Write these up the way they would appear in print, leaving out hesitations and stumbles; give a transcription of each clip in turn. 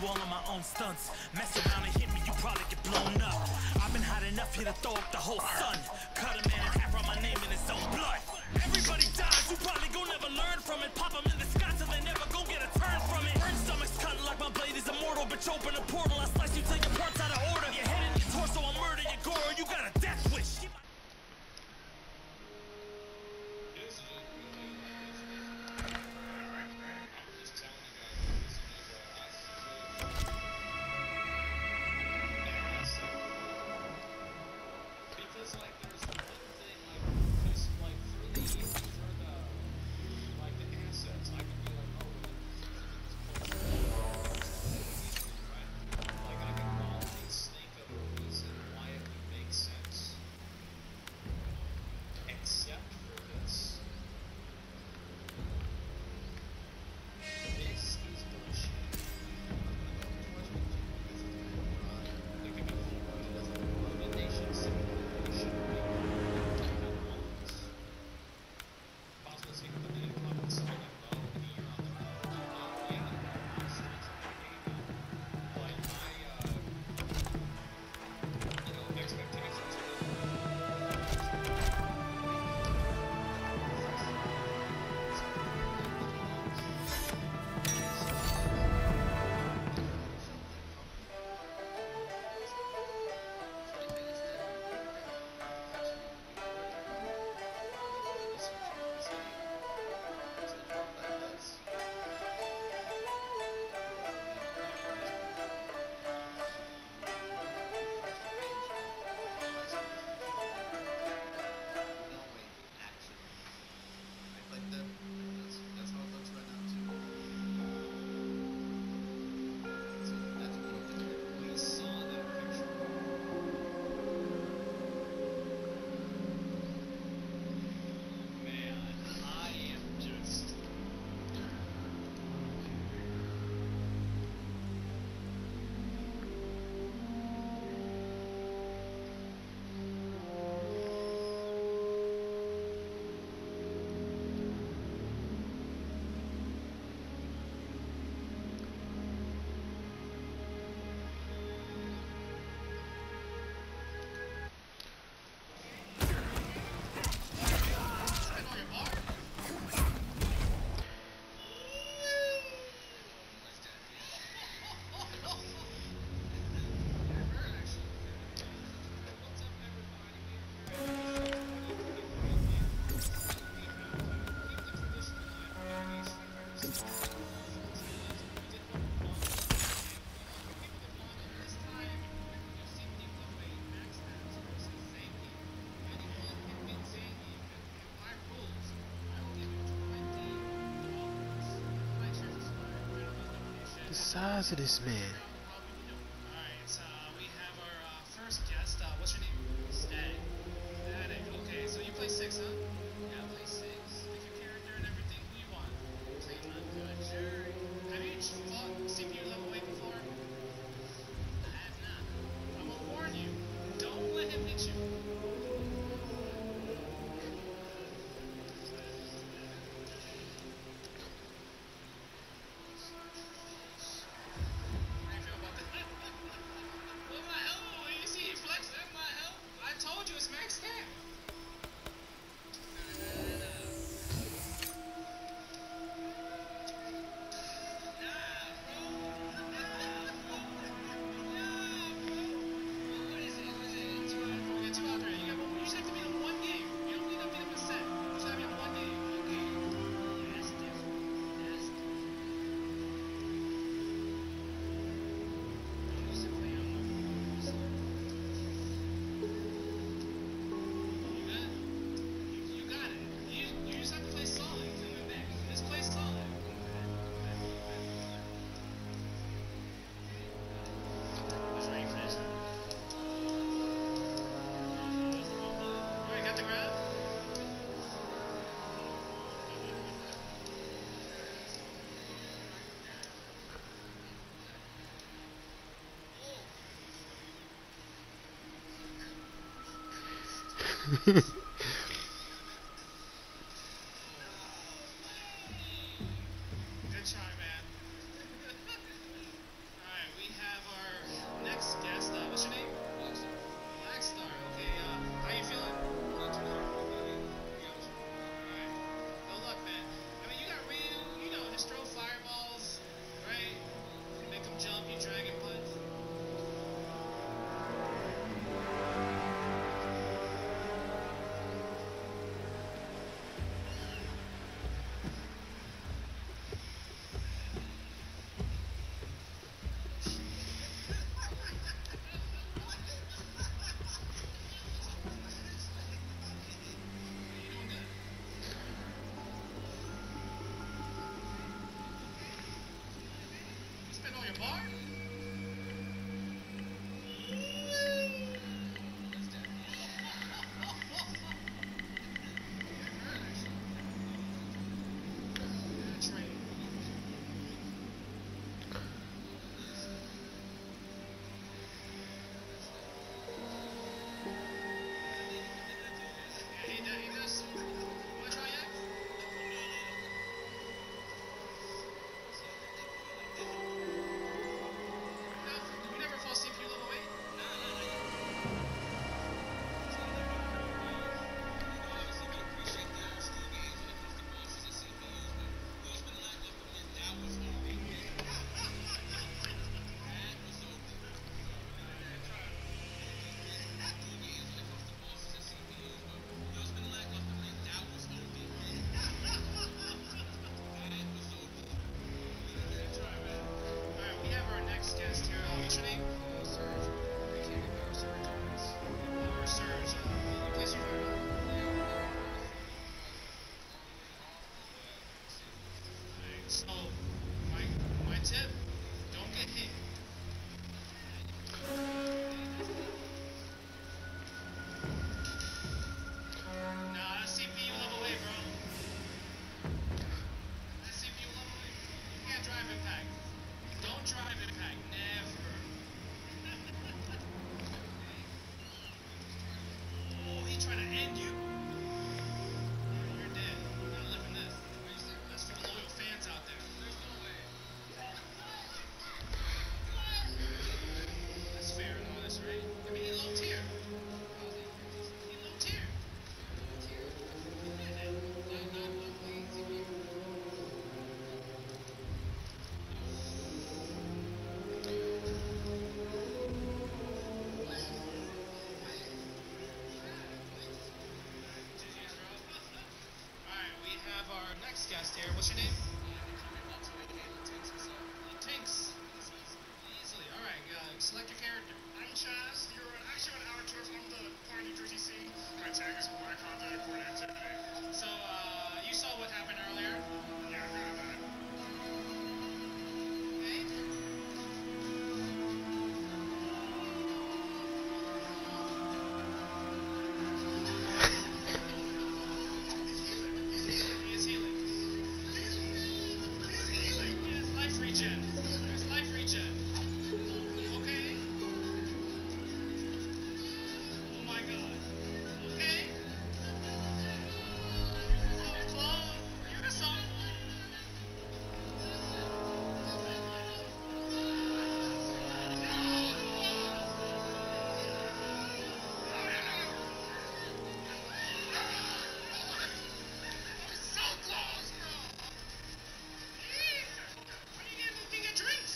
all on my own stunts. Mess around and hit me, you probably get blown up. I've been hot enough here to throw up the whole sun. Cut a man in half, write my name in his own blood. Everybody dies, you probably gon' never learn from it. Pop them in the sky till they never gon' get a turn from it. Burn stomachs cutting like my blade is immortal. Bitch, open a portal, I slice you till your parts out of order. Your head and your torso, I'll murder your gore. You got a death wish. The size of this man. Alright, so we have our first guest. What's your name? Static. Static. Okay, so you play 6, huh? Yeah, I play 6. Pick your character and everything. Who you want? Play my good jury. Have you fought CPU level way before? I have not. I'm gonna warn you. Don't let him hit you. Good try, man. Alright. pack. Never. Oh, he trying to end you. You're dead. You're not living this. That's for the loyal fans out there. There's no way. That's fair and honest, right? I mean, he loved here. He loved here. Alright, we have our next guest here. What's your name? Tinks. Easily. Alright, select your character. I'm Chaz. You're actually an amateur from the Port New Jersey scene. My tag is Black Honda Port Activity. So, you saw what happened earlier. Yeah, I've heard of that. Okay. He is healing. Yes, life regen. There's life regen. Okay. Oh my god. Okay. So close. You're so. So close, bro. When you get drinks?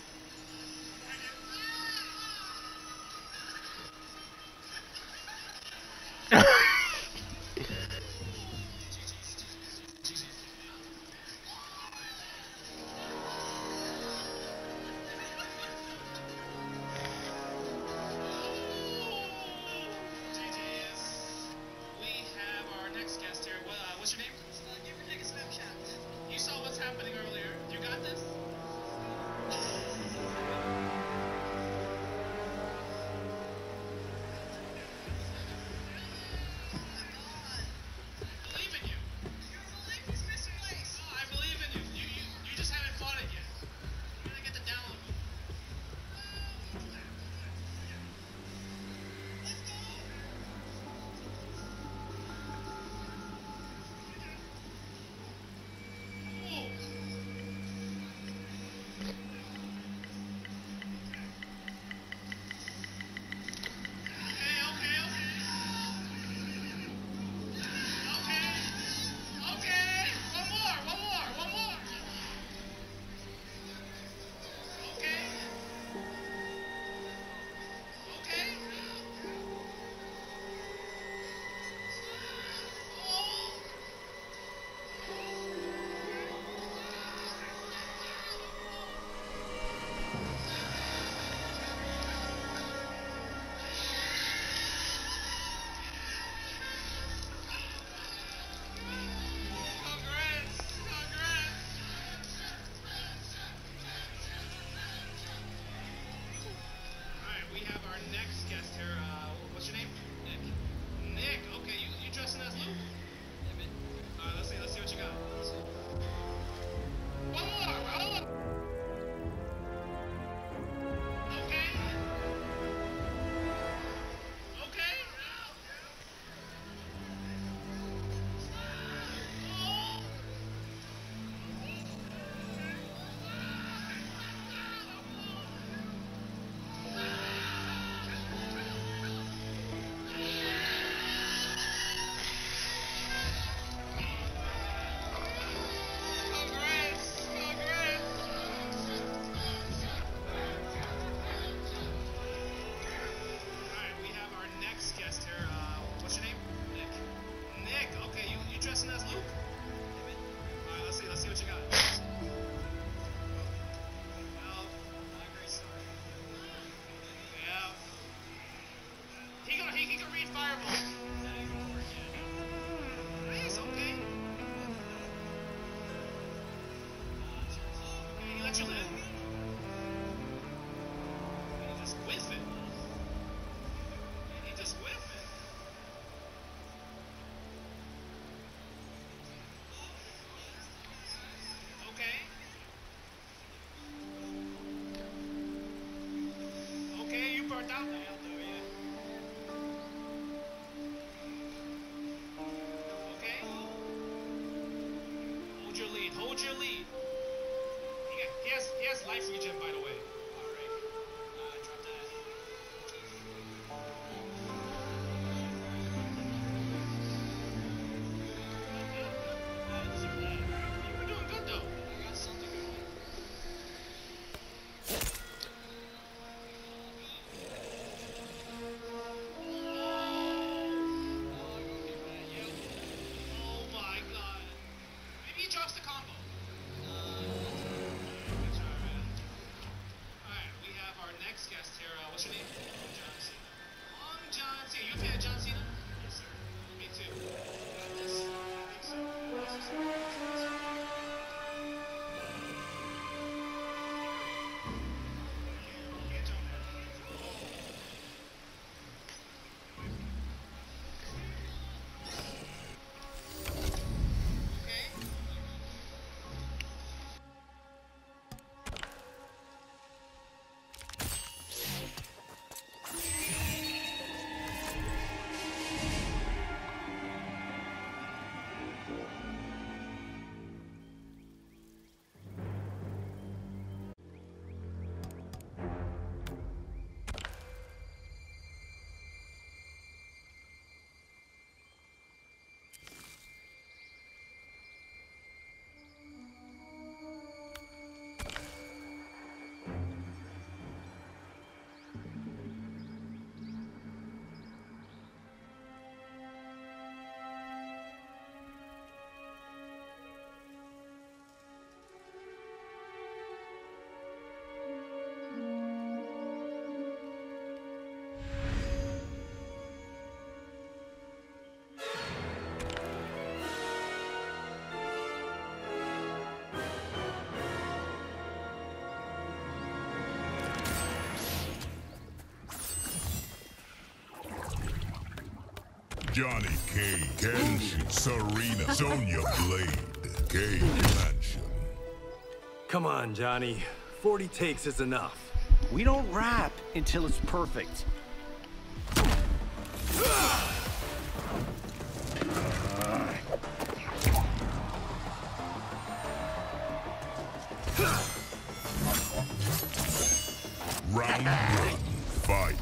We have our next guest here. What's your name? Give your nigga Snapchat. You saw what's happening earlier. You got this? I believe in you. Oh, I believe in you. You just haven't fought it yet. You gotta get the download. Oh. Okay. One more. Okay. Oh. Congrats. Alright, we have our next guest here. What's your name? Nick. Okay, you dressing as Luke? Alright, let's see what you got. One more. Okay. Oh. Alright, we have our next guest here. What's your name? Nick. Okay, you dressing as Luke? Alright, let's see what you got. Well, not a great story. Yeah. He can read Fireball. Nice, okay. He let you live. He just whiff it. He just whiff it. Okay. I'll do it, yeah. Okay. Hold your lead. Hold your lead. He has life regen, by the way. Alright. Drop that. You were doing good, though. You got something going. Oh my god. Maybe he drops the combo. Alright, we have our next guest here. What's your name? John Cena. John Cena. You a fan of John Cena? Yes, sir. Me too. Got this. I think so. Can't jump there. Okay. Johnny Cage, Kenshin, Serena, Sonya Blade, Cage Mansion. Come on, Johnny. 40 takes is enough. We don't rap until it's perfect. Round one, fight.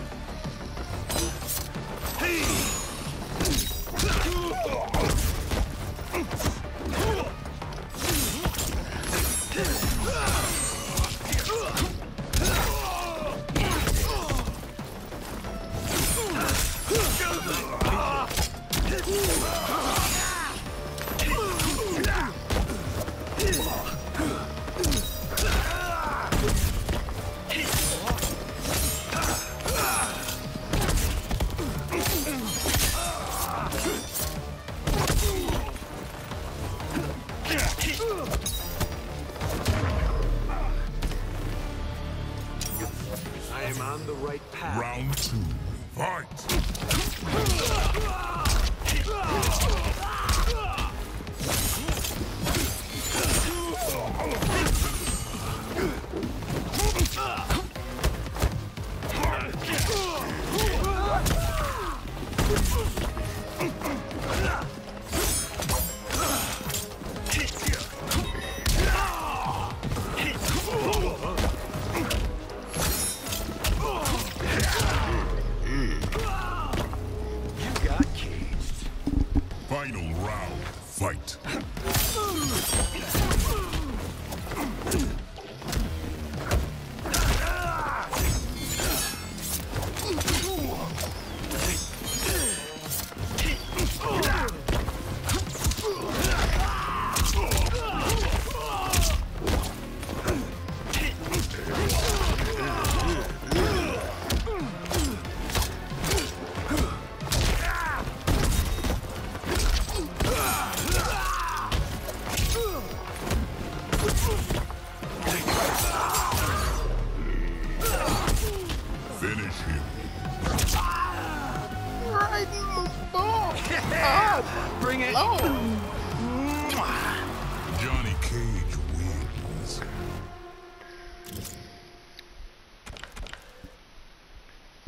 I am on the right path. Round two, fight. Final round, fight. Finish him. Right in the ball. Bring it. Johnny Cage wins.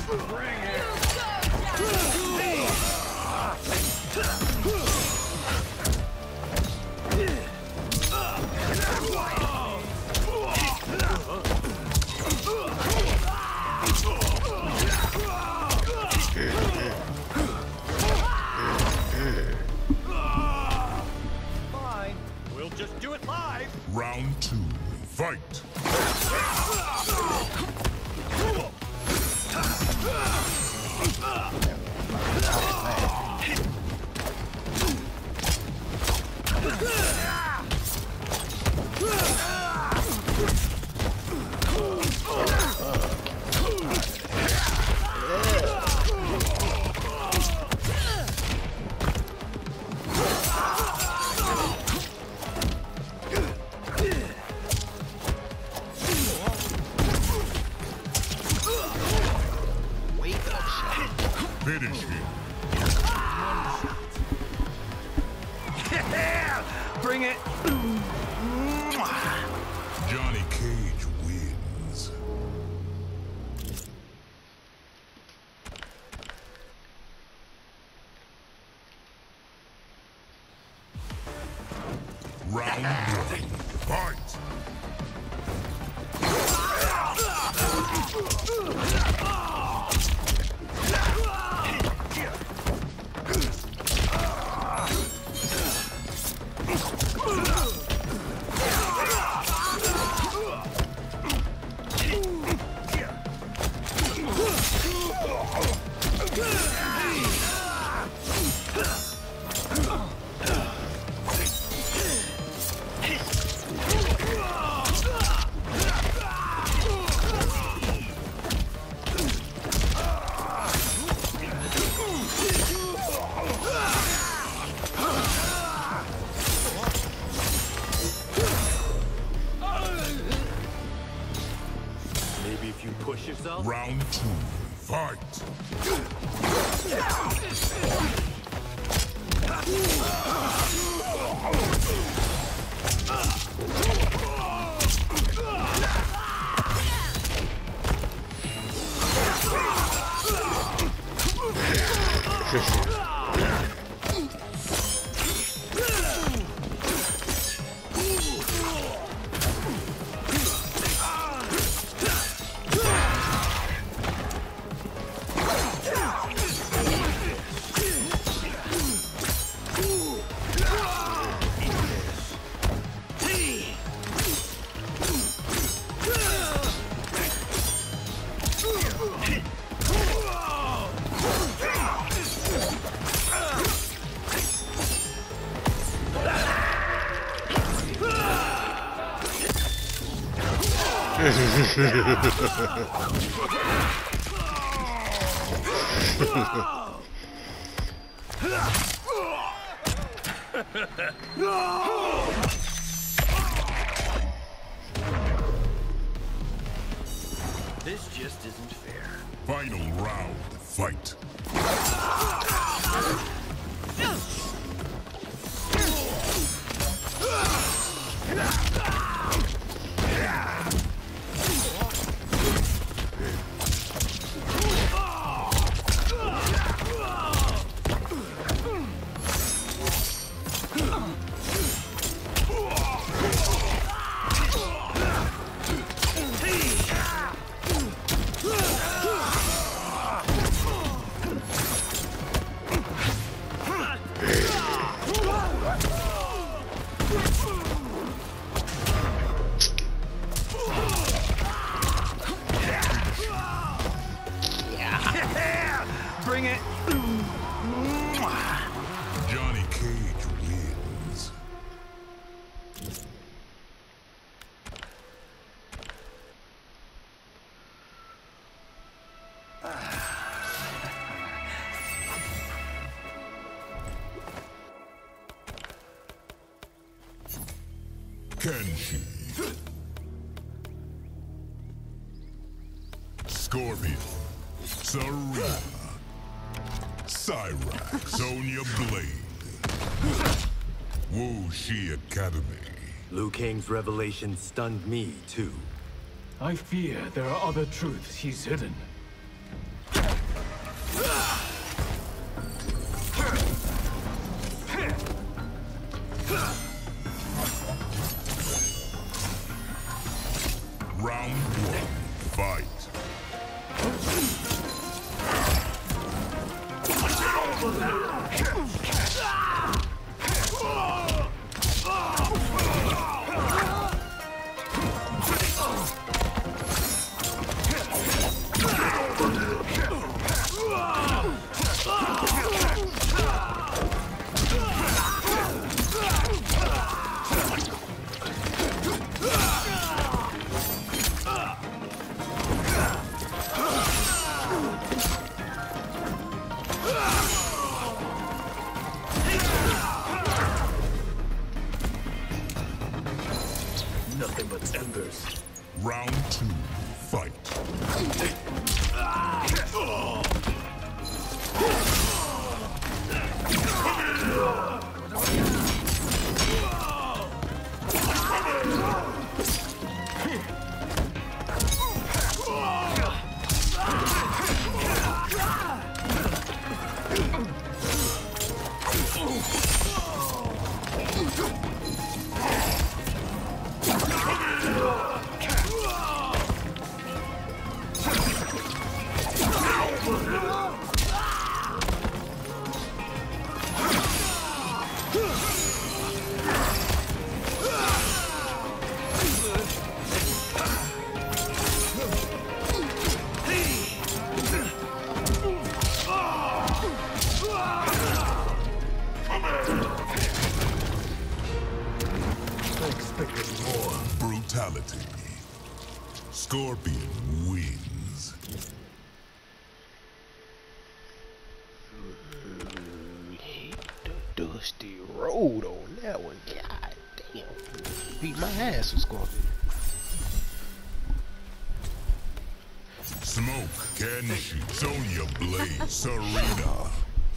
Fine. We'll just do it live. Round 2. Fight. Finish him. Bring it. Johnny Cage wins. Round 1. Fight. Maybe if you push yourself? Round 2. Fight. This just isn't fair. Final round. Fight. Bring it. Johnny Cage wins. Kenshi. Scorpion. Sarina. Cyrax. Sonya Blade. Wu Shi Academy. Liu Kang's revelation stunned me, too. I fear there are other truths he's hidden. Nothing but embers. Round 2, fight. Brutality. Scorpion wins. Hit the dusty road on that one. God damn. Beat my ass with Scorpion. Smoke, Kenshi, Sonya Blade, Serena.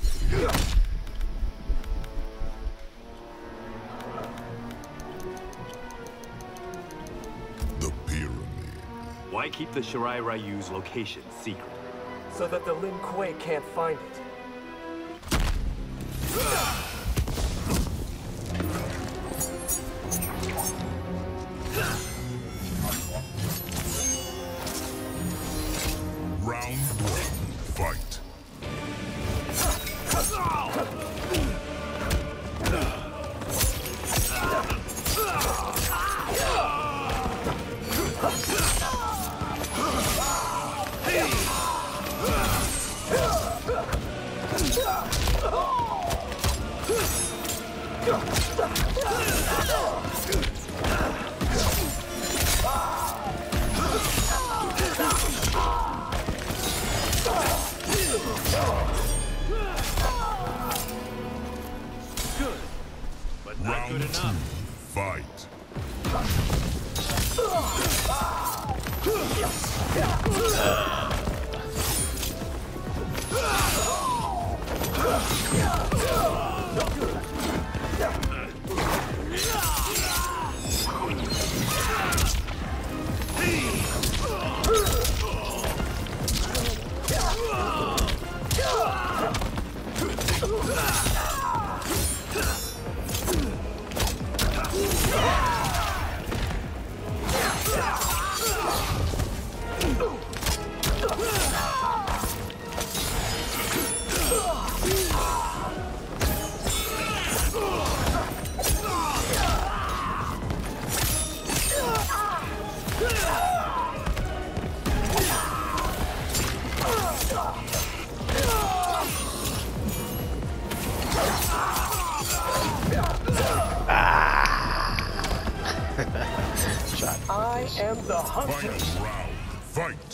The Pyramid. Why keep the Shirai Ryu's location secret? So that the Lin Kuei can't find it. Round 1, fight. Good, but not Round good 2, enough. fight. I am the hunter. Final round, fight.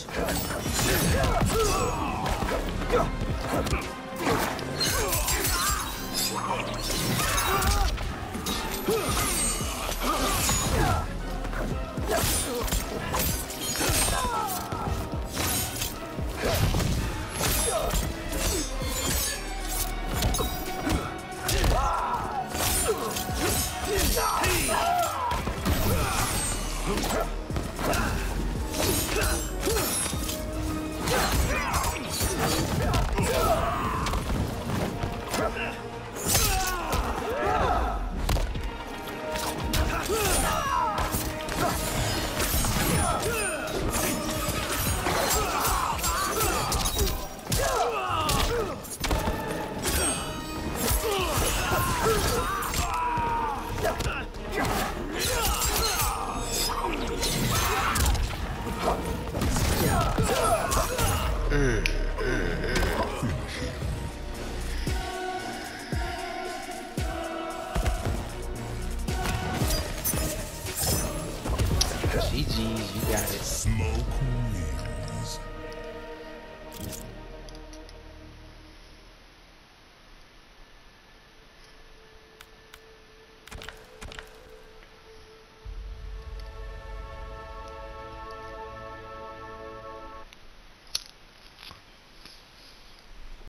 Mm.